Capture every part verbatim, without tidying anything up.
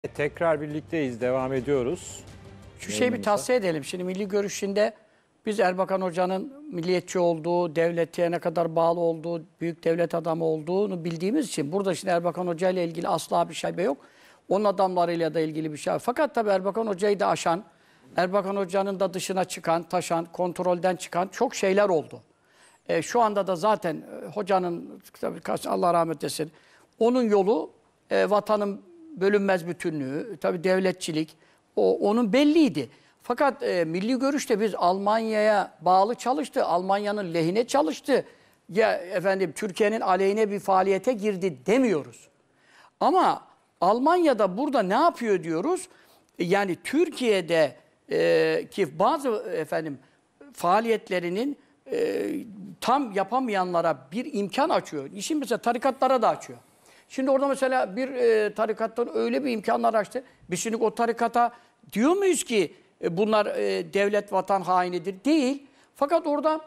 Tekrar birlikteyiz, devam ediyoruz. Şu şeyi bir tavsiye edelim. Şimdi milli görüşünde biz Erbakan Hoca'nın milliyetçi olduğu, devlete ne kadar bağlı olduğu, büyük devlet adamı olduğunu bildiğimiz için burada şimdi Erbakan Hoca ile ilgili asla bir şey yok. Onun adamlarıyla da ilgili bir şey var. Fakat tabii Erbakan Hoca'yı da aşan, Erbakan Hoca'nın da dışına çıkan, taşan, kontrolden çıkan çok şeyler oldu. E, şu anda da zaten e, hocanın, tabii Allah rahmet eylesin, onun yolu e, vatanın bölünmez bütünlüğü, tabii devletçilik, o onun belliydi. Fakat e, milli görüşte biz Almanya'ya bağlı çalıştı, Almanya'nın lehine çalıştı. Ya efendim Türkiye'nin aleyhine bir faaliyete girdi demiyoruz. Ama Almanya'da burada ne yapıyor diyoruz? Yani Türkiye'de e, ki bazı efendim faaliyetlerinin e, tam yapamayanlara bir imkan açıyor. İşin mesela tarikatlara da açıyor. Şimdi orada mesela bir e, tarikattan öyle bir imkanlar açtı. Biz şimdi o tarikata diyor muyuz ki e, bunlar e, devlet vatan hainidir? Değil. Fakat orada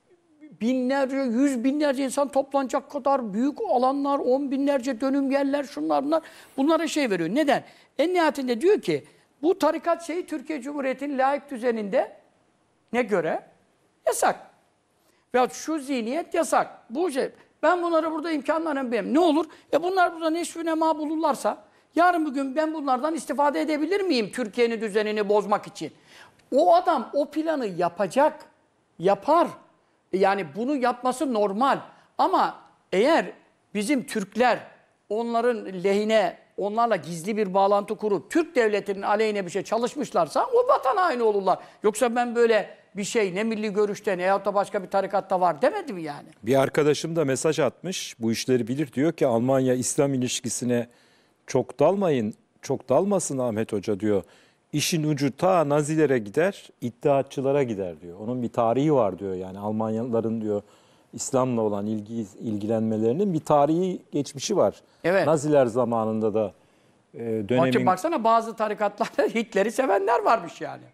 binlerce, yüz binlerce insan toplanacak kadar büyük alanlar, on binlerce dönüm yerler, şunlar bunlar. Bunlara şey veriyor. Neden? En nihayetinde diyor ki bu tarikat şeyi Türkiye Cumhuriyeti'nin laik düzeninde ne göre? Yasak. Veyahut şu zihniyet yasak. Bu şey. Ben bunları burada imkanlarım benim. Ne olur? E bunlar burada neşv-i nema bulurlarsa yarın bugün ben bunlardan istifade edebilir miyim Türkiye'nin düzenini bozmak için? O adam o planı yapacak. Yapar. Yani bunu yapması normal. Ama eğer bizim Türkler onların lehine, onlarla gizli bir bağlantı kurup Türk devletinin aleyhine bir şey çalışmışlarsa o vatan haini olurlar. Yoksa ben böyle bir şey ne milli görüşte ne yahut da başka bir tarikatta var demedi mi yani? Bir arkadaşım da mesaj atmış, bu işleri bilir, diyor ki Almanya-İslam ilişkisine çok dalmayın, çok dalmasın Ahmet Hoca diyor. İşin ucu ta Nazilere gider, İttihatçılara gider diyor. Onun bir tarihi var diyor, yani Almanyalıların diyor İslam'la olan ilgi, ilgilenmelerinin bir tarihi geçmişi var. Evet. Naziler zamanında da e, dönemin... Bakın baksana bazı tarikatlarda Hitler'i sevenler varmış yani.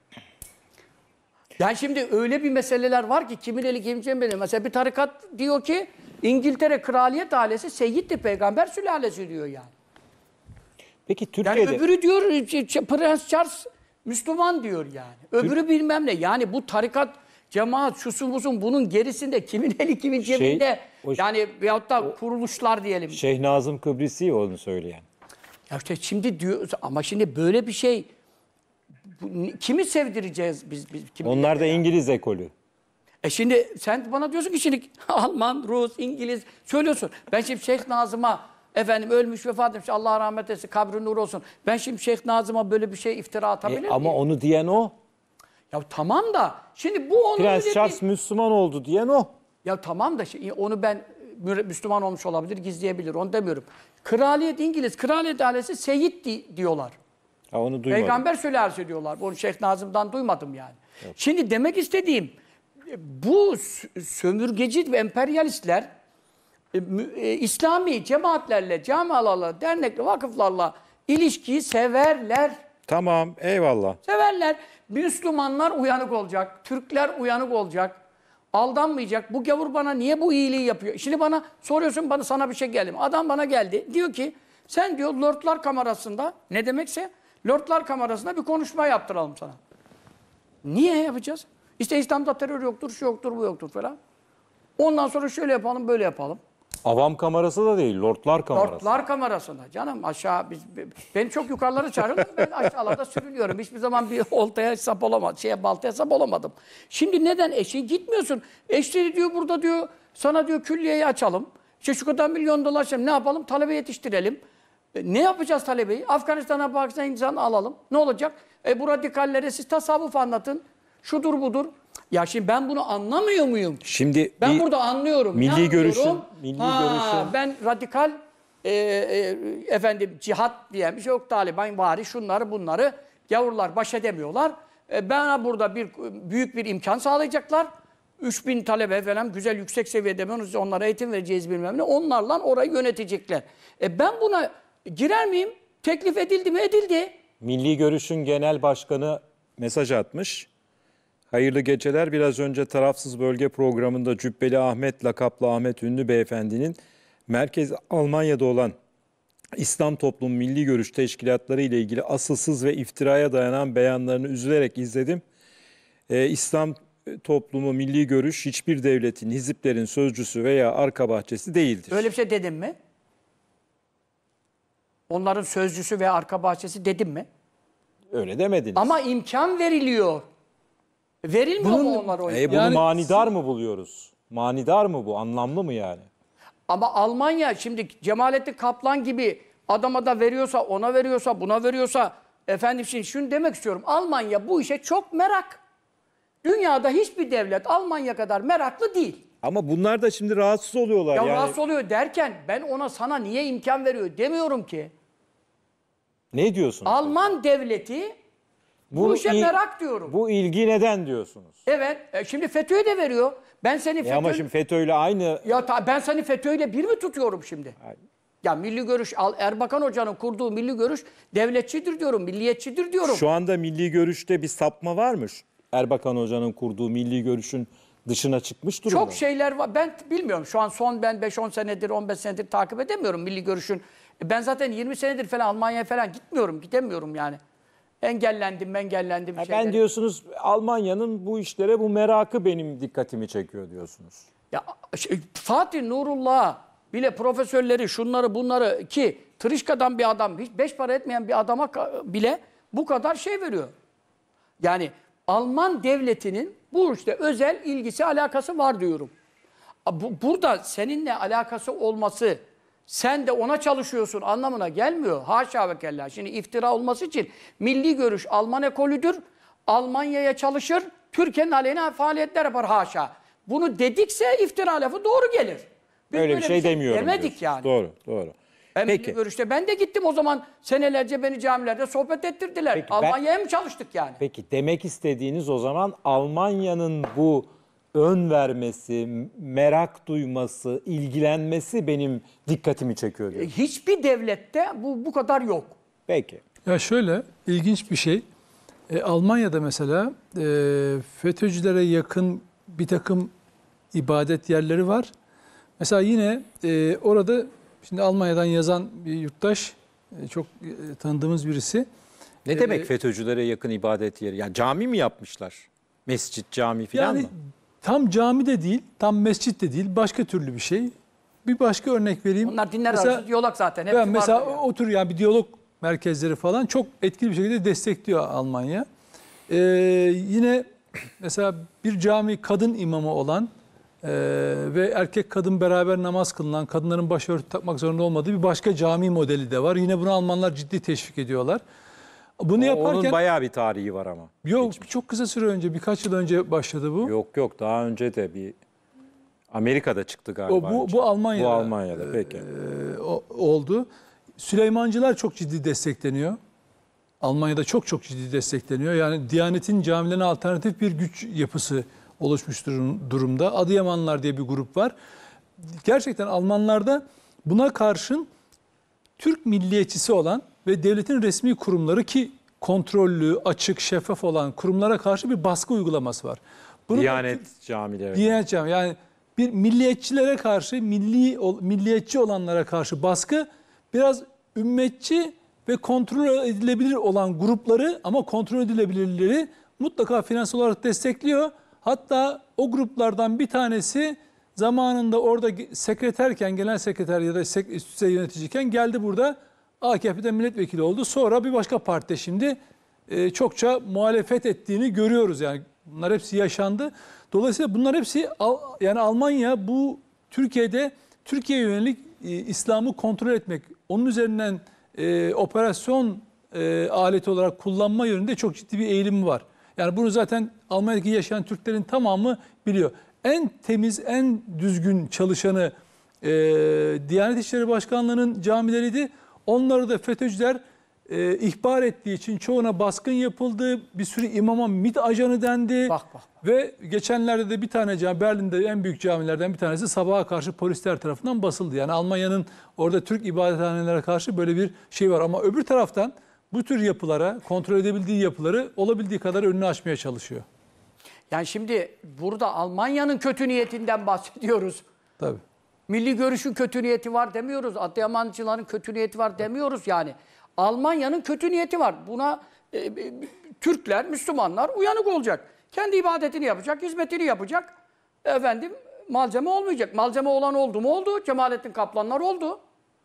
Yani şimdi öyle bir meseleler var ki kimin eli kimin cebinde. Mesela bir tarikat diyor ki İngiltere kraliyet ailesi Seyyid'di, peygamber sülalesi diyor yani. Peki Türkiye'de... Yani öbürü diyor Prens Charles Müslüman diyor yani. Öbürü Türk... bilmem ne. Yani bu tarikat, cemaat, şusun busun bunun gerisinde kimin eli kimin cebinde. Şey, o... Yani veyahut da o... kuruluşlar diyelim. Şeyh Nazım Kıbrisi onu söyleyen. Ya işte şimdi diyor ama şimdi böyle bir şey... Kimi sevdireceğiz biz? biz kimi Onlar da yani? İngiliz ekolü. E şimdi sen bana diyorsun ki şimdi Alman, Rus, İngiliz söylüyorsun. Ben şimdi Şeyh Nazım'a efendim ölmüş, vefat etmiş, Allah rahmet eylesin, kabri nur olsun. Ben şimdi Şeyh Nazım'a böyle bir şey iftira atabilir miyim? E, ama onu diyen o. Ya tamam da şimdi bu onun... Prens Charles bir... Müslüman oldu diyen o. Ya tamam da şimdi onu ben Müslüman olmuş olabilir, gizleyebilir, onu demiyorum. Kraliyet İngiliz, kraliyet ailesi Seyyid di diyorlar. Ha, onu duymadım. Peygamber sülalesi diyorlar. Onu Şeyh Nazım'dan duymadım yani. Evet. Şimdi demek istediğim bu sömürgeci ve emperyalistler e, e, İslami cemaatlerle, camialarla, dernekle, vakıflarla ilişkiyi severler. Tamam, eyvallah. Severler. Müslümanlar uyanık olacak, Türkler uyanık olacak, aldanmayacak. Bu gavur bana niye bu iyiliği yapıyor? Şimdi bana soruyorsun, bana sana bir şey geldi mi? Adam bana geldi, diyor ki sen diyor Lordlar Kamerası'nda ne demekse Lordlar Kamerası'nda bir konuşma yaptıralım sana. Niye yapacağız? İşte İslam'da terör yoktur, şu yoktur, bu yoktur falan. Ondan sonra şöyle yapalım, böyle yapalım. Avam kamerası da değil, Lordlar Kamerası. Lordlar Kamerası'nda canım aşağı, biz, beni çok yukarılara çağırıyorlar, ben aşağılarda sürünüyorum. Hiçbir zaman bir oltaya sap olamadım, şeye baltaya sap olamadım. Şimdi neden eşi gitmiyorsun? Eşleri diyor burada diyor, sana diyor külliyeyi açalım. İşte şu kadar milyon dolar şey, ne yapalım? Talebe yetiştirelim. E, ne yapacağız talebeyi? Afganistan'a, Pakistan'a, Hindistan'a alalım. Ne olacak? E bu radikallere siz tasavvuf anlatın. Şudur budur. Ya şimdi ben bunu anlamıyor muyum? Şimdi ben burada anlıyorum. Milli görüşün, milli ha, görüşün. Ben radikal e, e, efendim cihat diye bir şey yok. Taliban bari şunları bunları gavurlar baş edemiyorlar. E, ben burada bir büyük bir imkan sağlayacaklar. üç bin talebe falan güzel yüksek seviyede onlara eğitim vereceğiz bilmem ne. Onlarla orayı yönetecekler. E ben buna girer miyim? Teklif edildi mi? Edildi. Milli Görüş'ün genel başkanı mesaj atmış. Hayırlı geceler. Biraz önce Tarafsız Bölge programında Cübbeli Ahmet lakaplı Ahmet Ünlü beyefendinin merkez Almanya'da olan İslam toplumu milli görüş teşkilatları ile ilgili asılsız ve iftiraya dayanan beyanlarını üzülerek izledim. Ee, İslam toplumu milli görüş hiçbir devletin, hiziplerin sözcüsü veya arka bahçesi değildir. Öyle bir şey dedim mi? Onların sözcüsü ve arka bahçesi dedim mi? Öyle demediniz. Ama imkan veriliyor. Verilmiyor mu onlar o? E, bunu Yani- manidar mı buluyoruz? Manidar mı bu? Anlamlı mı yani? Ama Almanya şimdi Cemalettin Kaplan gibi adama da veriyorsa, ona veriyorsa, buna veriyorsa, efendim şimdi şunu demek istiyorum. Almanya bu işe çok merak. Dünyada hiçbir devlet Almanya kadar meraklı değil. Ama bunlar da şimdi rahatsız oluyorlar. Ya yani. rahatsız oluyor derken ben ona sana niye imkan veriyor demiyorum ki. Ne diyorsunuz? Alman devleti bu, işe il- merak diyorum. Bu ilgi neden diyorsunuz? Evet, e, şimdi FETÖ'ye de veriyor. Ben seni E FETÖ... ama şimdi FETÖ'yle aynı... Ya ta- ben seni FETÖ'yle bir mi tutuyorum şimdi? Hayır. Ya Milli Görüş, Al- Erbakan Hoca'nın kurduğu Milli Görüş devletçidir diyorum, milliyetçidir diyorum. Şu anda milli görüşte bir sapma var mı? Erbakan Hoca'nın kurduğu milli görüşün dışına çıkmış durumda. Çok şeyler var. Ben bilmiyorum. Şu an son ben beş on senedir, on beş senedir takip edemiyorum Milli Görüş'ün. Ben zaten yirmi senedir falan Almanya'ya falan gitmiyorum, gidemiyorum yani. Engellendim, engellendim. Ha, şeyleri. ben diyorsunuz Almanya'nın bu işlere bu merakı benim dikkatimi çekiyor diyorsunuz. Ya şey, Fatih Nurullah bile profesörleri, şunları bunları ki Tırışka'dan bir adam, hiç beş para etmeyen bir adama ka- bile bu kadar şey veriyor. Yani Alman devletinin bu işte özel ilgisi, alakası var diyorum. Bu, burada seninle alakası olması, sen de ona çalışıyorsun anlamına gelmiyor. Haşa ve kella. Şimdi iftira olması için milli görüş Alman ekolüdür. Almanya'ya çalışır, Türkiye'nin aleyhine faaliyetler yapar haşa. Bunu dedikse iftira lafı doğru gelir. Biz Öyle bir böyle şey demiyorum demedik diyorsunuz. yani. Doğru, doğru. Ben Peki. milli görüşte ben de gittim o zaman senelerce beni camilerde sohbet ettirdiler. Peki, ben- Almanya'ya mı çalıştık yani? Peki demek istediğiniz o zaman Almanya'nın bu ön vermesi, merak duyması, ilgilenmesi benim dikkatimi çekiyor diyor. Hiçbir devlette bu bu kadar yok. Peki. Ya şöyle ilginç bir şey. E, Almanya'da mesela e, FETÖ'cülere yakın bir takım ibadet yerleri var. Mesela yine e, orada şimdi Almanya'dan yazan bir yurttaş, e, çok e, tanıdığımız birisi. Ne Ee, demek FETÖ'cülere yakın ibadet yeri? Yani cami mi yapmışlar? Mescit, cami falan Yani mı? tam cami de değil, tam mescit de değil, başka türlü bir şey. Bir başka örnek vereyim. Onlar dinler Mesela- arası diyalog zaten. Hepsi Ben mesela vardır yani. o tür yani bir diyalog merkezleri falan çok etkili bir şekilde destekliyor Almanya. Ee, yine mesela bir cami kadın imamı olan e, ve erkek kadın beraber namaz kılınan, kadınların başörtü takmak zorunda olmadığı bir başka cami modeli de var. Yine bunu Almanlar ciddi teşvik ediyorlar. Bunu O- yaparken Onun bayağı bir tarihi var ama. yok çok kısa süre önce, birkaç yıl önce başladı bu. Yok yok daha önce de bir Amerika'da çıktı galiba. O, bu, önce. bu Almanya'da, Bu Almanya'da peki. e, o- oldu. Süleymancılar çok ciddi destekleniyor. Almanya'da çok çok ciddi destekleniyor. Yani Diyanet'in camilerine alternatif bir güç yapısı oluşmuş durum- durumda. Adıyamanlılar diye bir grup var. Gerçekten Almanlarda buna karşın Türk milliyetçisi olan ve devletin resmi kurumları ki kontrollü, açık, şeffaf olan kurumlara karşı bir baskı uygulaması var. Bunu da- Diyanet camileri. Diyanet Cami yani bir milliyetçilere karşı, milli ol- milliyetçi olanlara karşı baskı biraz ümmetçi ve kontrol edilebilir olan grupları ama kontrol edilebilirleri mutlaka finansal olarak destekliyor. Hatta o gruplardan bir tanesi zamanında orada ge- sekreterken, genel sekreter ya da sek- üst düzey yöneticiyken geldi burada A K P'de milletvekili oldu. Sonra bir başka partide şimdi e, çokça muhalefet ettiğini görüyoruz. Yani bunlar hepsi yaşandı. Dolayısıyla bunlar hepsi Al- yani Almanya bu Türkiye'de Türkiye'ye yönelik e, İslam'ı kontrol etmek, onun üzerinden e, operasyon e, aleti olarak kullanma yönünde çok ciddi bir eğilimi var. Yani bunu zaten Almanya'daki yaşayan Türklerin tamamı biliyor. En temiz, en düzgün çalışanı e, Diyanet İşleri Başkanlığı'nın camileriydi. Onları da FETÖ'cüler e, ihbar ettiği için çoğuna baskın yapıldı. Bir sürü imama MİT ajanı dendi. Bak, bak. Ve geçenlerde de bir tane cami, Berlin'de en büyük camilerden bir tanesi sabaha karşı polisler tarafından basıldı. Yani Almanya'nın orada Türk ibadethanelere karşı böyle bir şey var. Ama öbür taraftan bu tür yapılara, kontrol edebildiği yapıları olabildiği kadar önünü açmaya çalışıyor. Yani şimdi burada Almanya'nın kötü niyetinden bahsediyoruz. Tabii. Milli Görüş'ün kötü niyeti var demiyoruz. Adıyamanlıların kötü niyeti var demiyoruz yani. Almanya'nın kötü niyeti var. Buna e, e, Türkler, Müslümanlar uyanık olacak. Kendi ibadetini yapacak, hizmetini yapacak. Efendim malzeme olmayacak. Malzeme olan oldu mu oldu. Cemalettin Kaplanlar oldu.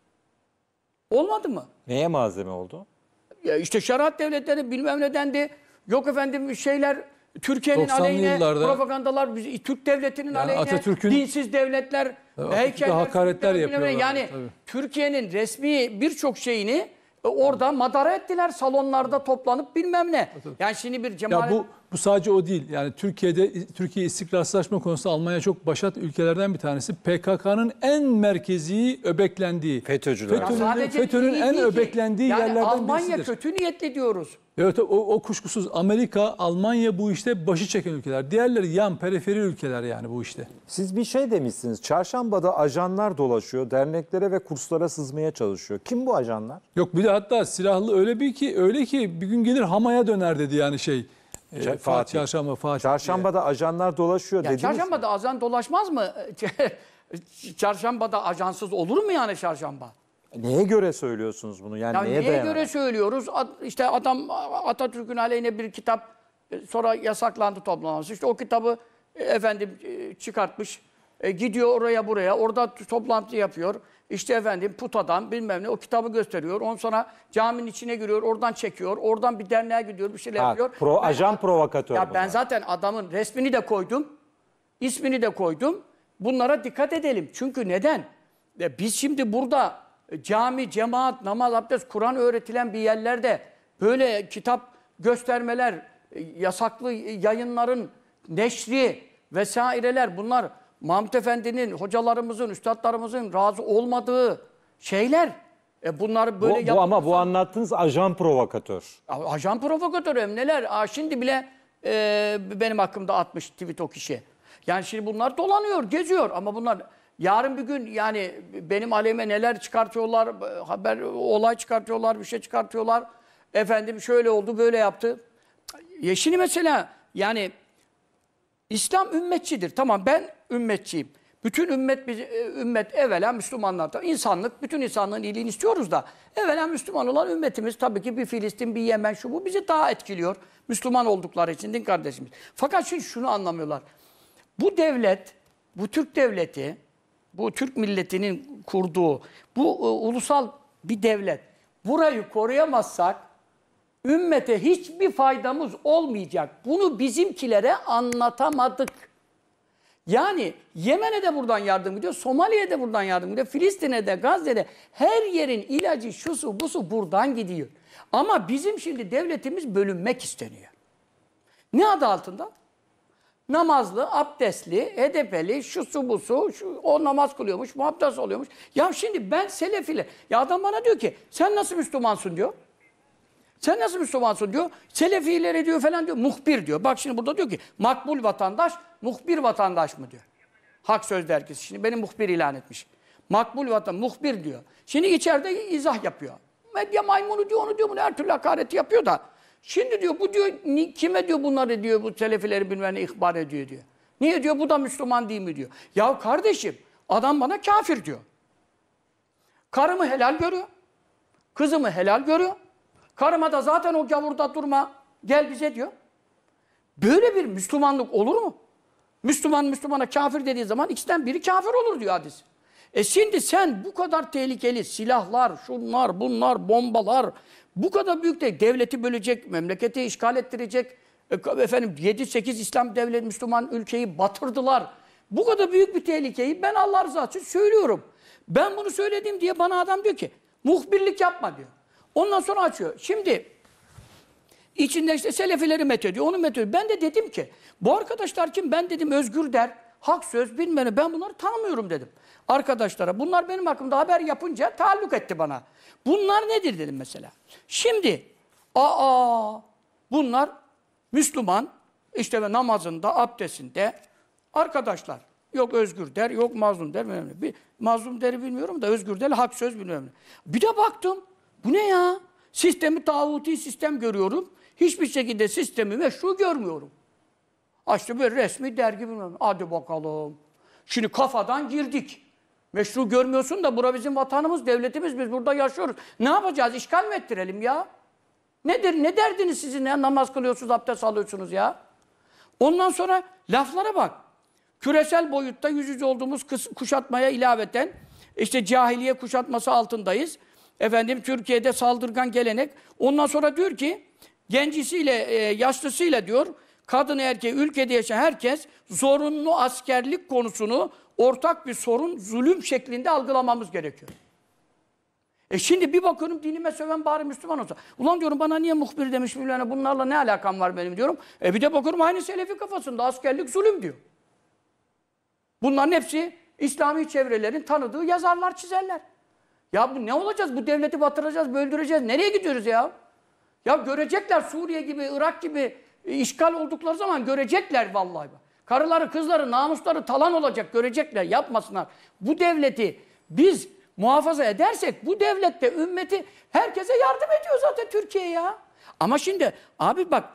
Olmadı mı? Neye malzeme oldu? Ya işte şeriat devletleri bilmem ne dendi. Yok efendim şeyler Türkiye'nin doksanlı aleyhine yıllarda, propagandalar, Türk devletinin yani aleyhine Atatürk'ün, dinsiz devletler, heykeller, hakaretler yapıyorlar. Yani tabii. Türkiye'nin resmi birçok şeyini orada madara ettiler. Salonlarda toplanıp bilmem ne. Yani şimdi bir cemaat... Ya bu bu sadece o değil. Yani Türkiye'de Türkiye istikrarsızlaşma konusunda Almanya çok başat ülkelerden bir tanesi. P K K'nın en merkezi öbeklendiği. FETÖ'cüler. Ya FETÖ'nün, sadece FETÖ'nün değil en ki. öbeklendiği yani yerlerden Almanya birisidir. kötü niyetli diyoruz. Evet, o, o kuşkusuz Amerika, Almanya bu işte başı çeken ülkeler. Diğerleri yan, periferi ülkeler yani bu işte. Siz bir şey demişsiniz. Çarşambada ajanlar dolaşıyor, derneklere ve kurslara sızmaya çalışıyor. Kim bu ajanlar? Yok bir de hatta silahlı öyle bir ki öyle ki bir gün gelir Hama'ya döner dedi yani şey. E, Fatih. Fatih Çarşamba Fatih. Çarşambada ajanlar dolaşıyor Ya dediniz mi? çarşambada ajan dolaşmaz mı? Çarşambada ajansız olur mu yani çarşamba? Neye göre söylüyorsunuz bunu? Yani Ya neye neye dayanarak? göre söylüyoruz? At- İşte adam Atatürk'ün aleyhine bir kitap e, sonra yasaklandı toplanması. İşte o kitabı e, efendim e, çıkartmış. E, gidiyor oraya buraya. Orada toplantı yapıyor. İşte efendim putadan bilmem ne o kitabı gösteriyor. Ondan sonra caminin içine giriyor. Oradan çekiyor. Oradan bir derneğe gidiyor. Bir şeyler Ha, yapıyor. pro, Ben- ajan provokatör. Ya ben bunlar. zaten adamın resmini de koydum. İsmini de koydum. Bunlara dikkat edelim. Çünkü neden? Ya biz şimdi burada cami, cemaat, namaz, abdest, Kur'an öğretilen bir yerlerde böyle kitap göstermeler, yasaklı yayınların neşri vesaireler bunlar Mahmut Efendi'nin, hocalarımızın, üstadlarımızın razı olmadığı şeyler. E bunları böyle bu, bu ama bu anlattığınız ajan provokatör. Ajan provokatör hem neler. Aa, şimdi bile e, benim hakkımda atmış tweet o kişi. Yani şimdi bunlar dolanıyor, geziyor ama bunlar yarın bir gün yani benim aleyhime neler çıkartıyorlar, haber, olay çıkartıyorlar, bir şey çıkartıyorlar. Efendim şöyle oldu, böyle yaptı. Ya şimdi mesela yani İslam ümmetçidir. Tamam ben ümmetçiyim. Bütün ümmet ümmet evvela Müslümanlardan. İnsanlık, bütün insanlığın iyiliğini istiyoruz da evvela Müslüman olan ümmetimiz tabii ki bir Filistin, bir Yemen şu bu bizi daha etkiliyor. Müslüman oldukları için din kardeşimiz. Fakat şimdi şunu anlamıyorlar. Bu devlet, bu Türk devleti, bu Türk milletinin kurduğu bu e, ulusal bir devlet. Burayı koruyamazsak ümmete hiçbir faydamız olmayacak. Bunu bizimkilere anlatamadık. Yani Yemen'e de buradan yardım gidiyor, Somali'ye de buradan yardım gidiyor, Filistin'e de, Gazze'de her yerin ilacı, şusu, busu buradan gidiyor. Ama bizim şimdi devletimiz bölünmek isteniyor. Ne adı altında? Namazlı, abdestli, hedefeli, şusu busu, şu, o namaz kılıyormuş, muhabdas oluyormuş. Ya şimdi ben Selefiyle, ya adam bana diyor ki sen nasıl Müslümansın diyor. Sen nasıl Müslümansın diyor. Selefilere diyor falan diyor. Muhbir diyor. Bak şimdi burada diyor ki makbul vatandaş, muhbir vatandaş mı diyor. Hak Söz dergisi. Şimdi beni muhbir ilan etmiş. Makbul vatan, muhbir diyor. Şimdi içeride izah yapıyor. Medya maymunu diyor, onu diyor, bunu her türlü hakareti yapıyor da. Şimdi diyor bu diyor kime diyor bunları diyor bu selefileri bilmem ne ihbar ediyor diyor. Niye diyor bu da Müslüman değil mi diyor. Ya kardeşim adam bana kafir diyor. Karımı helal görüyor. Kızımı helal görüyor. Karıma da zaten o gavurda durma, gel bize diyor. Böyle bir Müslümanlık olur mu? Müslüman Müslümana kafir dediği zaman ikisinden biri kafir olur diyor hadis. E şimdi sen bu kadar tehlikeli silahlar, şunlar, bunlar, bombalar, bu kadar büyük de devleti bölecek, memleketi işgal ettirecek, efendim yedi sekiz İslam devleti, Müslüman ülkeyi batırdılar. Bu kadar büyük bir tehlikeyi ben Allah rızası için söylüyorum. Ben bunu söyledim diye bana adam diyor ki, muhbirlik yapma diyor. Ondan sonra açıyor. Şimdi içinde işte Selefileri methediyor, onu methediyor. Ben de dedim ki bu arkadaşlar kim? Ben dedim Özgür Der, Hak Söz bilmem ne. Ben bunları tanımıyorum dedim. Arkadaşlara bunlar benim hakkımda haber yapınca taalluk etti bana. Bunlar nedir dedim mesela. Şimdi aa bunlar Müslüman işte ve namazında, abdestinde arkadaşlar. Yok Özgür Der, yok Mazlum Der. Bilmem ne. Bir, Mazlum Der'i bilmiyorum da Özgür Der, Hak Söz bilmem ne. Bir de baktım. Bu ne ya? Sistemi tağuti sistem görüyorum. Hiçbir şekilde sistemi meşru görmüyorum. Açtı böyle resmi dergi bilmem. Hadi bakalım. Şimdi kafadan girdik. Meşru görmüyorsun da bura bizim vatanımız, devletimiz, biz burada yaşıyoruz. Ne yapacağız? İşgal mi ettirelim ya? Nedir? Ne derdiniz sizin ya? Namaz kılıyorsunuz, abdest alıyorsunuz ya. Ondan sonra laflara bak. Küresel boyutta yüz yüze olduğumuz kuşatmaya ilaveten işte cahiliye kuşatması altındayız. Efendim Türkiye'de saldırgan gelenek. Ondan sonra diyor ki gencisiyle, e, yaşlısıyla diyor kadın erkeği ülkede yaşayan herkes zorunlu askerlik konusunu ortak bir sorun, zulüm şeklinde algılamamız gerekiyor. E şimdi bir bakıyorum dinime söven bari Müslüman olsa. Ulan diyorum bana niye muhbir demiş bilmem bunlarla ne alakam var benim diyorum. E bir de bakıyorum aynı Selefi kafasında askerlik zulüm diyor. Bunların hepsi İslami çevrelerin tanıdığı yazarlar, çizerler. Ya bu ne olacağız? Bu devleti batıracağız, böldüreceğiz. Nereye gidiyoruz ya? Ya görecekler Suriye gibi, Irak gibi işgal oldukları zaman görecekler vallahi. Karıları, kızları, namusları talan olacak, görecekler. Yapmasınlar. Bu devleti biz muhafaza edersek bu devlette ümmeti herkese yardım ediyor zaten Türkiye ya. Ama şimdi abi bak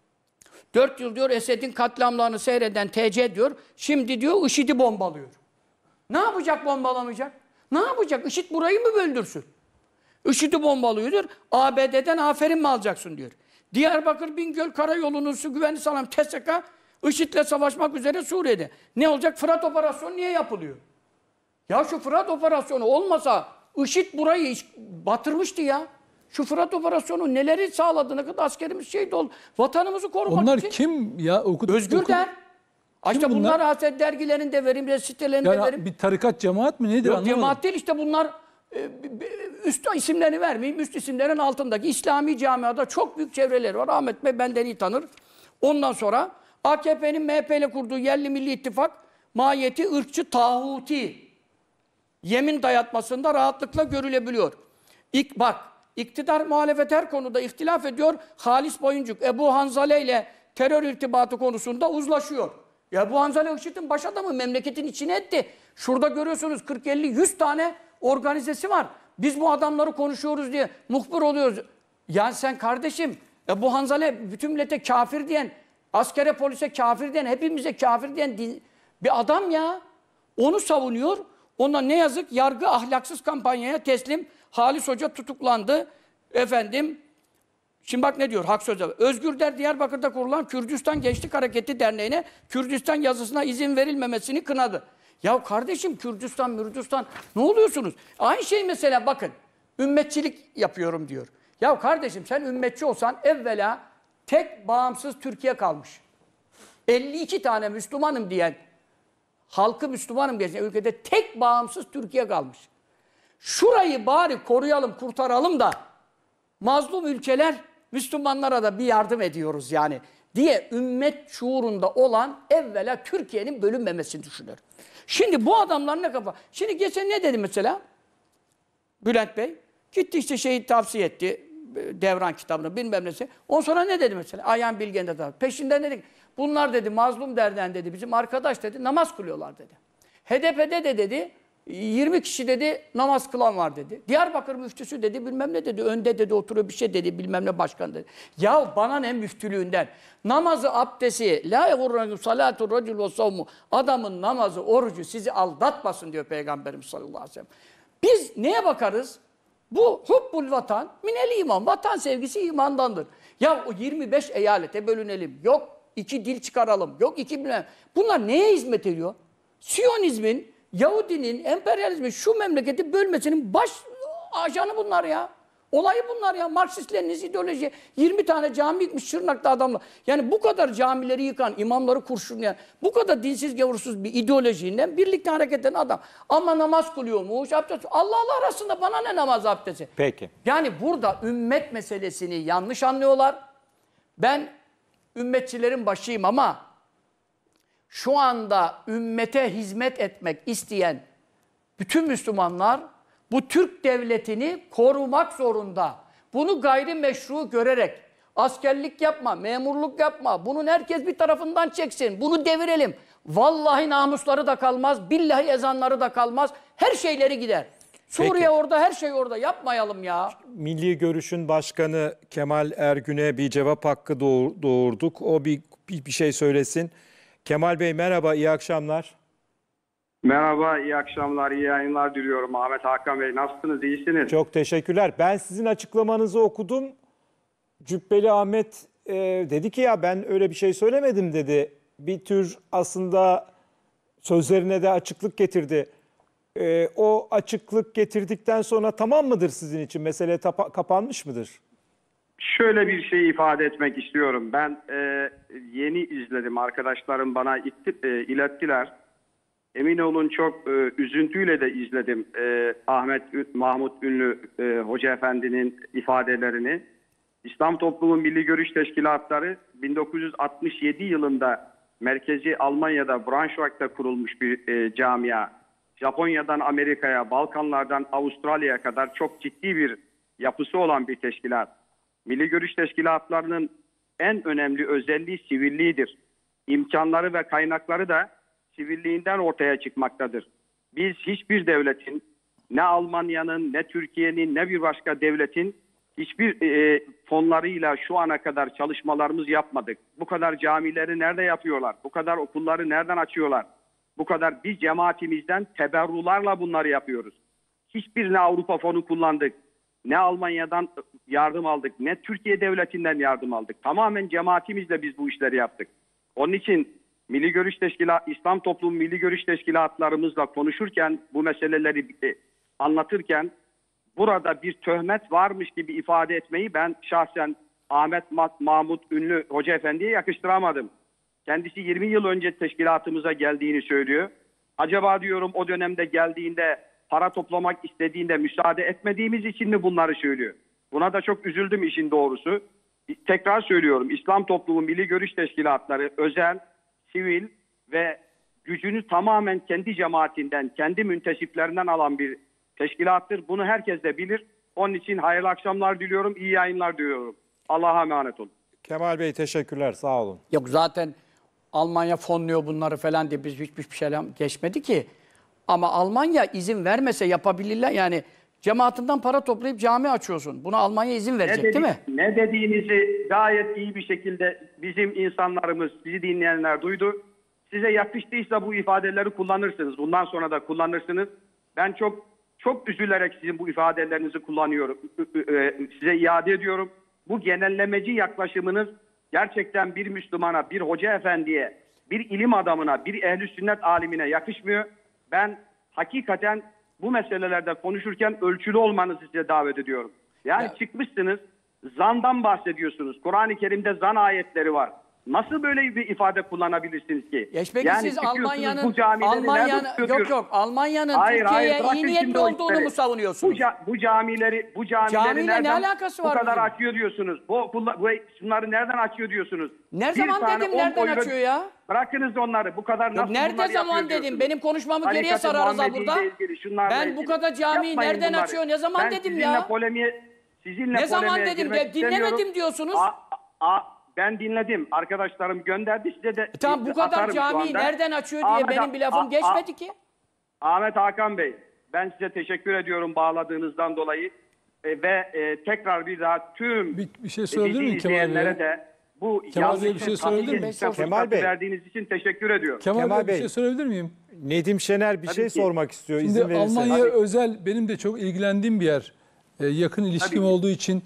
dört yıl diyor Esed'in katliamlarını seyreden T C diyor. Şimdi diyor IŞİD'i bombalıyor. Ne yapacak bombalamayacak? Ne yapacak? IŞİD burayı mı böldürsün? IŞİD'i bombalıyor diyor. A B D'den aferin mi alacaksın diyor. Diyarbakır Bingöl Karayolu'nun su güvenli sağlam T S K IŞİD'le savaşmak üzere Suriye'de. Ne olacak? Fırat operasyonu niye yapılıyor? Ya şu Fırat operasyonu olmasa IŞİD burayı batırmıştı ya. Şu Fırat operasyonu neleri sağladı, ne kadar askerimiz şehit oldu. Vatanımızı korumak Onlar için. kim ya? Okudu, Özgür okudu. der. İşte bunlar, bunlar haset dergilerinde verim, sitelerinde yani verim. Bir tarikat cemaat mi nedir? Yok Anlamadım. cemaat değil işte bunlar e, üst isimlerini vermeyeyim. Üst isimlerin altındaki İslami camiada çok büyük çevreleri var. Ahmet Bey benden iyi tanır. Ondan sonra A K P'nin M H P ile kurduğu yerli milli ittifak mahiyeti ırkçı, tağuti yemin dayatmasında rahatlıkla görülebiliyor. İlk bak, iktidar muhalefet her konuda ihtilaf ediyor. Halis Boyuncuk, Ebu Hanzale ile terör irtibatı konusunda uzlaşıyor. Ya Ebu Hanzale IŞİD'in baş adamı memleketin içine etti. Şurada görüyorsunuz kırk elli yüz tane organizesi var. Biz bu adamları konuşuyoruz diye muhbir oluyoruz. Yani sen kardeşim, Ebu Hanzale bütün millete kafir diyen, askere polise kafir diyen, hepimize kafir diyen bir adam ya. Onu savunuyor. Ondan ne yazık yargı ahlaksız kampanyaya teslim. Halis Hoca tutuklandı. Efendim, şimdi bak ne diyor Hak Söz'de. Özgür Der Diyarbakır'da kurulan Kürdistan Gençlik Hareketi Derneği'ne Kürdistan yazısına izin verilmemesini kınadı. Ya kardeşim Kürdistan, Mürdistan ne oluyorsunuz? Aynı şey mesela bakın. Ümmetçilik yapıyorum diyor. Ya kardeşim sen ümmetçi olsan evvela tek bağımsız Türkiye kalmış. elli iki tane Müslümanım diyen halkı Müslümanım diyen ülkede tek bağımsız Türkiye kalmış. Şurayı bari koruyalım, kurtaralım da mazlum ülkeler Müslümanlara da bir yardım ediyoruz yani diye ümmet şuurunda olan evvela Türkiye'nin bölünmemesini düşünür. Şimdi bu adamlar ne kafa? Şimdi geçen ne dedi mesela? Bülent Bey gitti işte şeyi tavsiye etti. Devran kitabını bilmem nesi. Ondan sonra ne dedi mesela? Ayhan Bilgen de peşinden dedik. Bunlar dedi mazlum derden dedi. Bizim arkadaş dedi namaz kılıyorlar dedi. H D P'de de dedi yirmi kişi dedi namaz kılan var dedi. Diyarbakır müftüsü dedi bilmem ne dedi. Önde dedi oturuyor bir şey dedi bilmem ne başkan dedi. Ya bana ne müftülüğünden? Namazı, abdesti, la yegurrankum salatu racul ve savmu. Adamın namazı, orucu sizi aldatmasın diyor Peygamberimiz sallallahu aleyhi ve sellem. Biz neye bakarız? Bu hubbul vatan minel iman. Vatan sevgisi imandandır. Ya o yirmi beş eyalete bölünelim. Yok iki dil çıkaralım. Yok iki bilmem. Bunlar neye hizmet ediyor? Siyonizmin, Yahudinin, emperyalizmin şu memleketi bölmesinin baş ajanı bunlar ya. Olayı bunlar ya. Marksistlerin ideoloji. yirmi tane cami yıkmış Şırnak'ta adamlar. Yani bu kadar camileri yıkan, imamları kurşunlayan, bu kadar dinsiz gavursuz bir ideolojiyle birlikte hareket eden adam. Ama namaz kılıyormuş, abdest. Allah Allah arasında bana ne namaz abdesti? Peki. Yani burada ümmet meselesini yanlış anlıyorlar. Ben ümmetçilerin başıyım ama şu anda ümmete hizmet etmek isteyen bütün Müslümanlar bu Türk devletini korumak zorunda. Bunu gayrimeşru görerek askerlik yapma, memurluk yapma. Bunun herkes bir tarafından çeksin. Bunu devirelim. Vallahi namusları da kalmaz, billahi ezanları da kalmaz. Her şeyleri gider. Suriye Peki. Orada, her şey orada. Yapmayalım ya. Milli Görüş'ün başkanı Kemal Ergün'e bir cevap hakkı doğurduk. O bir, bir, bir şey söylesin. Kemal Bey merhaba, iyi akşamlar. Merhaba, iyi akşamlar, iyi yayınlar diliyorum. Ahmet Hakan Bey, nasılsınız, iyisiniz? Çok teşekkürler. Ben sizin açıklamanızı okudum. Cübbeli Ahmet e, dedi ki ya ben öyle bir şey söylemedim dedi. Bir tür aslında sözlerine de açıklık getirdi. E, o açıklık getirdikten sonra tamam mıdır sizin için? Mesele tapa- kapanmış mıdır? Şöyle bir şey ifade etmek istiyorum. Ben e, yeni izledim, arkadaşlarım bana itti, e, ilettiler. Emin olun çok e, üzüntüyle de izledim e, Ahmet Ü- Mahmut Ünlü e, Hoca Efendi'nin ifadelerini. İslam Toplumu Milli Görüş Teşkilatları bin dokuz yüz altmış yedi yılında merkezi Almanya'da Braunschweig'da kurulmuş bir e, camia. Japonya'dan Amerika'ya, Balkanlardan Avustralya'ya kadar çok ciddi bir yapısı olan bir teşkilat. Milli Görüş Teşkilatlarının en önemli özelliği sivilliğidir. İmkanları ve kaynakları da sivilliğinden ortaya çıkmaktadır. Biz hiçbir devletin, ne Almanya'nın, ne Türkiye'nin, ne bir başka devletin hiçbir e, fonlarıyla şu ana kadar çalışmalarımız yapmadık. Bu kadar camileri nerede yapıyorlar? Bu kadar okulları nereden açıyorlar? Bu kadar biz cemaatimizden teberrularla bunları yapıyoruz. Hiçbir ne Avrupa fonu kullandık, ne Almanya'dan yardım aldık, ne Türkiye devletinden yardım aldık. Tamamen cemaatimizle biz bu işleri yaptık. Onun için Milli Görüş Teşkilatı, İslam Toplumu Milli Görüş Teşkilatlarımızla konuşurken, bu meseleleri anlatırken burada bir töhmet varmış gibi ifade etmeyi ben şahsen Ahmet Mahmut Ünlü Hoca Efendi'ye yakıştıramadım. Kendisi yirmi yıl önce teşkilatımıza geldiğini söylüyor. Acaba diyorum o dönemde geldiğinde para toplamak istediğinde müsaade etmediğimiz için mi bunları söylüyor? Buna da çok üzüldüm işin doğrusu. Tekrar söylüyorum, İslam Toplumu Milli Görüş Teşkilatları özel, sivil ve gücünü tamamen kendi cemaatinden, kendi müntesiplerinden alan bir teşkilattır. Bunu herkes de bilir. Onun için hayırlı akşamlar diliyorum, iyi yayınlar diliyorum. Allah'a emanet olun. Kemal Bey teşekkürler, sağ olun. Yok zaten Almanya fonluyor bunları falan diye biz hiçbir şey geçmedi ki. Ama Almanya izin vermese yapabilirler. Yani cemaatinden para toplayıp cami açıyorsun. Buna Almanya izin verecek Ne dedi- değil mi? Ne dediğinizi gayet iyi bir şekilde bizim insanlarımız, bizi dinleyenler duydu. Size yakıştıysa bu ifadeleri kullanırsınız. Bundan sonra da kullanırsınız. Ben çok çok üzülerek sizin bu ifadelerinizi kullanıyorum. Size iade ediyorum. Bu genellemeci yaklaşımınız gerçekten bir Müslümana, bir hoca efendiye, bir ilim adamına, bir ehl-i sünnet alimine yakışmıyor. Ben hakikaten bu meselelerde konuşurken ölçülü olmanızı size davet ediyorum. Yani Ya. çıkmışsınız, zandan bahsediyorsunuz. Kur'an-ı Kerim'de zan ayetleri var. Nasıl böyle bir ifade kullanabilirsiniz ki? Ya peki yani siz çıkıyorsunuz, Almanya'nın bu camileri nerede Almanya'nın tutuyorsunuz? yok yok Almanya'nın Hayır, hayır, Türkiye'ye bırakın iyi niyetli şimdi o olduğunu işleri. mu savunuyorsunuz? Bu, ca- bu camileri, bu camileri Camiyle ne nereden alakası bu var kadar bizim? açıyor diyorsunuz? Bu, bu, bu şunları nereden açıyor diyorsunuz? Ne Bir zaman tane dedim on nereden euro- açıyor ya? Bırakınız onları. Bu kadar Yok, nasıl nerede bunları zaman yapıyor dedim? diyorsunuz? Benim konuşmamı geriye Tarikat-ı sararız ha Muhammediye burada. ile ilgili, şunlarla Ben bu ilgili. kadar camiyi Yapmayın nereden bunları. açıyor? Ne zaman Ben dedim sizinle ya? Polemiğe, sizinle Ne zaman polemiğe dedim? girmek De- dinlemedim istemiyorum. diyorsunuz. A- a- ben dinledim. Arkadaşlarım gönderdi size de. E tamam bu kadar atarım şu camiyi anda. nereden açıyor diye Ahmet- benim bir lafım a- a- geçmedi ki. Ahmet Hakan Bey, ben size teşekkür ediyorum bağladığınızdan dolayı. E, ve e, tekrar bir daha tüm Bir, bir şey e, sorabilir bizi miyim Kemal Bey'e? izleyenlere de bu Kemal Bey'e bir yanlışın şey sorabilir tahliye miyim? etme Kemal fırsatı Bey. verdiğiniz için teşekkür ediyorum. Kemal, Kemal Bey bir Bey. şey sorabilir miyim? Nedim Şener bir Tabii şey ki. sormak istiyor, Şimdi izin verirseniz. Almanya Tabii. özel benim de çok ilgilendiğim bir yer. Ee, yakın ilişkim Tabii. olduğu için.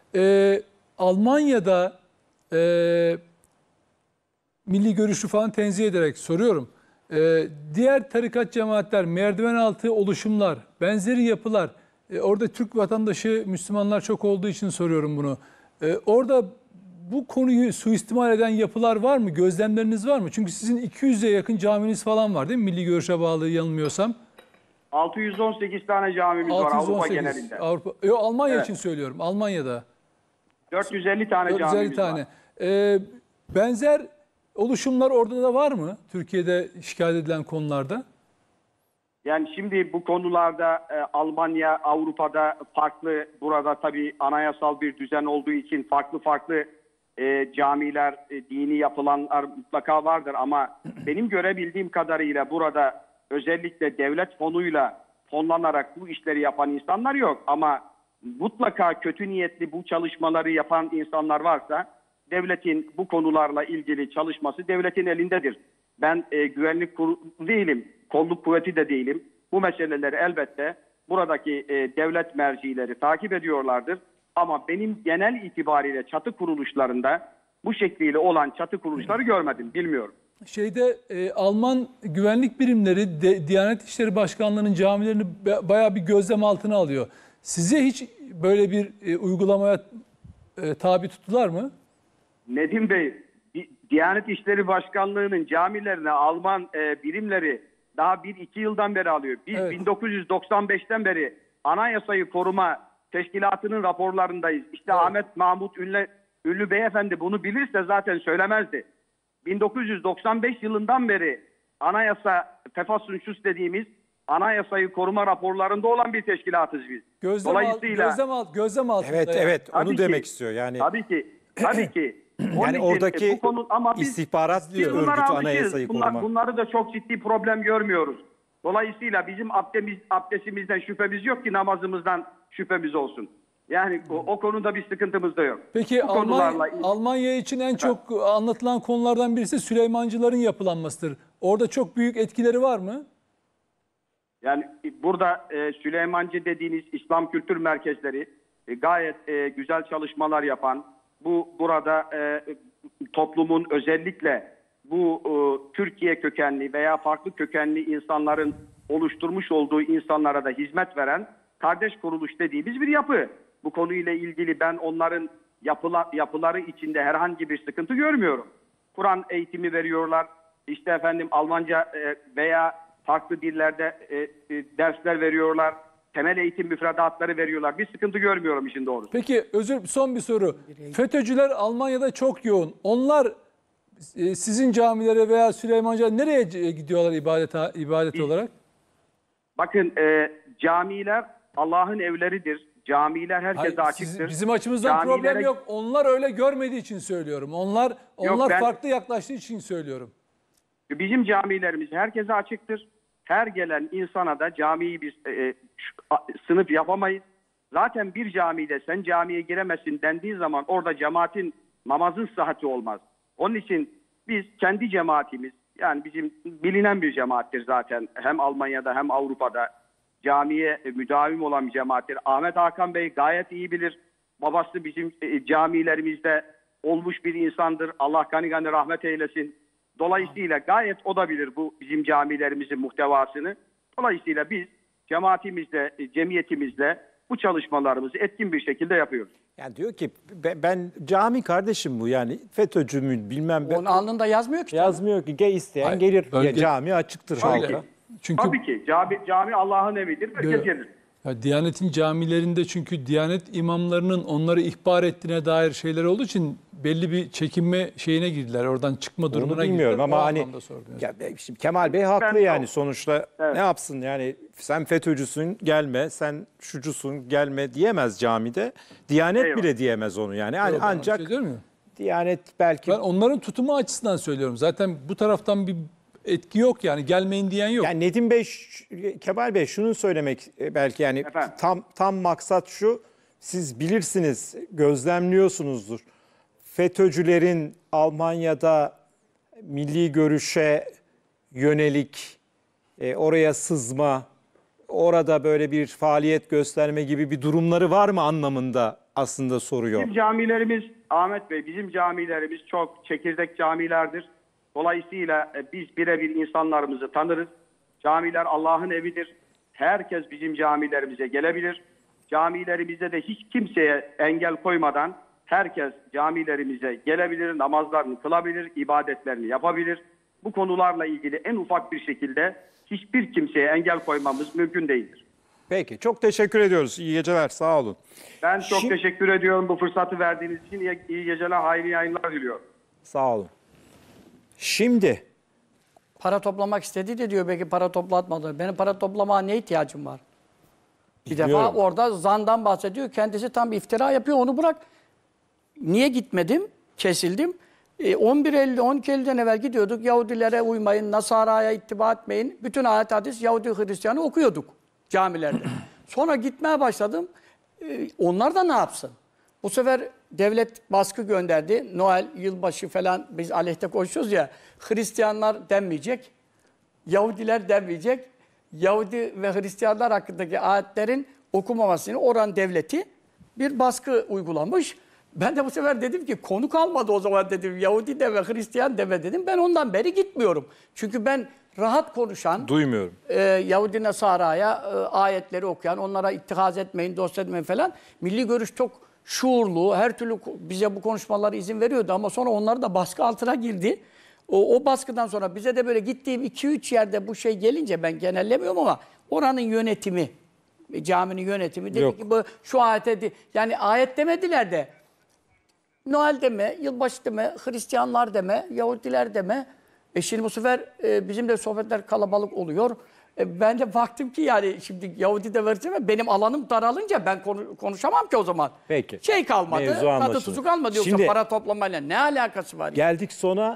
Ee, Almanya'da e, milli görüşü falan tenzih ederek soruyorum. Ee, diğer tarikat cemaatler, merdiven altı oluşumlar, benzeri yapılar. e, orada Türk vatandaşı Müslümanlar çok olduğu için soruyorum bunu. Ee, orada bu konuyu suistimal eden yapılar var mı? Gözlemleriniz var mı? Çünkü sizin iki yüze yakın caminiz falan var değil mi? Milli görüşe bağlı yanılmıyorsam. altı yüz on sekiz tane camimiz var Avrupa genelinde. Avrupa. Yo, Almanya Evet. için söylüyorum. Almanya'da. dört yüz elli tane dört yüz elli camimiz tane. var. Ee, benzer oluşumlar orada da var mı? Türkiye'de şikayet edilen konularda. Yani şimdi bu konularda e, Almanya, Avrupa'da farklı, burada tabii anayasal bir düzen olduğu için farklı farklı e, camiler, e, dini yapılanlar mutlaka vardır ama benim görebildiğim kadarıyla burada özellikle devlet fonuyla fonlanarak bu işleri yapan insanlar yok. Ama mutlaka kötü niyetli bu çalışmaları yapan insanlar varsa devletin bu konularla ilgili çalışması devletin elindedir. Ben e, güvenlik kurulu değilim. kolluk kuvveti de değilim. Bu meseleleri elbette buradaki e, devlet mercileri takip ediyorlardır. Ama benim genel itibariyle çatı kuruluşlarında bu şekliyle olan çatı kuruluşları görmedim, bilmiyorum. Şeyde e, Alman güvenlik birimleri de, Diyanet İşleri Başkanlığı'nın camilerini be- bayağı bir gözlem altına alıyor. Size hiç böyle bir e, uygulamaya e, tabi tuttular mı? Nedim Bey, Di- Diyanet İşleri Başkanlığı'nın camilerine Alman e, birimleri daha bir iki yıldan beri alıyor. Biz Evet. bin dokuz yüz doksan beşten beri Anayasayı Koruma Teşkilatı'nın raporlarındayız. İşte Evet. Ahmet Mahmut Ünlü, Ünlü Beyefendi bunu bilirse zaten söylemezdi. bin dokuz yüz doksan beş yılından beri anayasa Tefasünşüs dediğimiz anayasayı koruma raporlarında olan bir teşkilatız biz. Gözlem, al, Dolayısıyla gözlem, alt, gözlem altında. Evet yani. evet Tabii onu ki, demek istiyor yani. Tabii ki. Tabii ki. Onun Yani için, oradaki e, bu konu, ama biz, istihbarat biz bunlara örgütü alışığız. anayasayı Bunlar, koruma. bunları da çok ciddi problem görmüyoruz. Dolayısıyla bizim abdemiz, abdestimizden şüphemiz yok ki namazımızdan şüphemiz olsun. Yani o, o konuda bir sıkıntımız da yok. Peki Bu Almanya, konularla- Almanya için en çok anlatılan konulardan birisi Süleymancıların yapılanmasıdır. Orada çok büyük etkileri var mı? Yani burada e, Süleymancı dediğiniz İslam kültür merkezleri e, gayet e, güzel çalışmalar yapan, bu burada e, toplumun özellikle bu e, Türkiye kökenli veya farklı kökenli insanların oluşturmuş olduğu insanlara da hizmet veren kardeş kuruluş dediğimiz bir yapı. Bu konuyla ilgili ben onların yapıla, yapıları içinde herhangi bir sıkıntı görmüyorum. Kur'an eğitimi veriyorlar. İşte efendim Almanca e, veya farklı dillerde e, e, dersler veriyorlar. Temel eğitim müfredatları veriyorlar. Bir sıkıntı görmüyorum işin doğrusu. Peki özür son bir soru. FETÖ'cüler Almanya'da çok yoğun. Onlar e, sizin camilere veya Süleymancılar nereye c- gidiyorlar ibadet ibadet olarak? Bakın e, camiler Allah'ın evleridir. Camiler herkese Hayır, açıktır. siz- bizim açımızdan Camilere- problem yok. Onlar öyle görmediği için söylüyorum. Onlar onlar ben- farklı yaklaştığı için söylüyorum. Bizim camilerimiz herkese açıktır. Her gelen insana da camiyi biz e, e, şu- a- sınıf yapamayız. Zaten bir camide sen camiye giremezsin dendiği zaman orada cemaatin namazın sıhhati olmaz. Onun için biz kendi cemaatimiz, yani bizim bilinen bir cemaattir zaten. Hem Almanya'da hem Avrupa'da camiye e, müdavim olan bir cemaattir. Ahmet Hakan Bey gayet iyi bilir. Babası bizim e, camilerimizde olmuş bir insandır. Allah gani gani rahmet eylesin. Dolayısıyla gayet o da bilir bu bizim camilerimizin muhtevasını. Dolayısıyla biz cemaatimizle, e, cemiyetimizle bu çalışmalarımızı etkin bir şekilde yapıyoruz. Yani diyor ki ben, ben cami kardeşim bu yani FETÖ'cü mü bilmem ben. Onun alnında yazmıyor ki. Yazmıyor ki gel isteyen Hayır, gelir. bölge- Ya, cami açıktır Tabii halka. ki. Çünkü Tabii ki cami, cami Allah'ın evidir. Herkes Gö- gelir. ya Diyanet'in camilerinde çünkü Diyanet imamlarının onları ihbar ettiğine dair şeyler olduğu için belli bir çekinme şeyine girdiler. Oradan çıkma durumuna Onu bilmiyorum girdiler. ama O hani anlamda sordum. ya, be- şimdi Kemal Bey haklı Ben- yani sonuçta Evet. ne yapsın yani sen FETÖ'cüsün gelme, sen şucusun gelme diyemez camide. Diyanet Eyvallah. bile diyemez onu yani. Yani Yok, ben ancak şey diyorum ya. Diyanet belki Ben onların tutumu açısından söylüyorum. Zaten bu taraftan bir etki yok yani gelmeyin diyen yok. yani Nedim Bey, ş- Kemal Bey şunu söylemek e, belki yani Efendim? tam tam maksat şu. Siz bilirsiniz, gözlemliyorsunuzdur. FETÖ'cülerin Almanya'da milli görüşe yönelik e, oraya sızma, orada böyle bir faaliyet gösterme gibi bir durumları var mı anlamında aslında soruyor. Bizim camilerimiz Ahmet Bey, bizim camilerimiz çok çekirdek camilerdir. Dolayısıyla e, biz birebir insanlarımızı tanırız. Camiler Allah'ın evidir. Herkes bizim camilerimize gelebilir. Camilerimizde de hiç kimseye engel koymadan herkes camilerimize gelebilir, namazlarını kılabilir, ibadetlerini yapabilir. Bu konularla ilgili en ufak bir şekilde hiçbir kimseye engel koymamız mümkün değildir. Peki çok teşekkür ediyoruz. İyi geceler, sağ olun. Ben çok Şimdi- teşekkür ediyorum bu fırsatı verdiğiniz için. İyi, iyi geceler, hayırlı yayınlar diliyorum. Sağ olun. Şimdi Para toplamak istedi de diyor belki para toplatmadı. Benim para toplamaya ne ihtiyacım var? Bir defa Bilmiyorum. orada zandan bahsediyor. Kendisi tam bir iftira yapıyor. Onu bırak. Niye gitmedim? Kesildim. E, on bir Eylül, on iki Eylül'den evvel gidiyorduk. Yahudilere uymayın, Nasara'ya ittiba etmeyin. Bütün ayet hadis Yahudi Hristiyanı okuyorduk camilerde. Sonra gitmeye başladım. E, onlar da ne yapsın? Bu sefer devlet baskı gönderdi. Noel, yılbaşı falan biz aleyhte koşuyoruz ya. Hristiyanlar denmeyecek. Yahudiler denmeyecek. Yahudi ve Hristiyanlar hakkındaki ayetlerin okumamasını oran devleti bir baskı uygulamış. Ben de bu sefer dedim ki konu kalmadı o zaman dedim. Yahudi deme, Hristiyan deme dedim. Ben ondan beri gitmiyorum. Çünkü ben rahat konuşan, Duymuyorum. e, Yahudi Nasara'ya e, ayetleri okuyan, onlara ittihaz etmeyin, dost etmeyin falan. Milli görüş çok şuurlu, her türlü bize bu konuşmalara izin veriyordu ama sonra onlar da baskı altına girdi. O, o baskıdan sonra bize de böyle gittiğim iki üç yerde bu şey gelince ben genellemiyorum ama oranın yönetimi, caminin yönetimi dedi Yok. ki bu şu ayete de, yani ayet demediler de Noel deme, yılbaşı deme, Hristiyanlar deme, Yahudiler deme. E şimdi bu sefer e, bizim de sohbetler kalabalık oluyor. E, ben de baktım ki yani şimdi Yahudi de vereceğim benim alanım daralınca ben konu, konuşamam ki o zaman. Peki. Şey kalmadı, Mevzu tadı anlaşıldı. tuzu kalmadı. Yoksa Şimdi- para toplamayla ne alakası var? Geldik sona.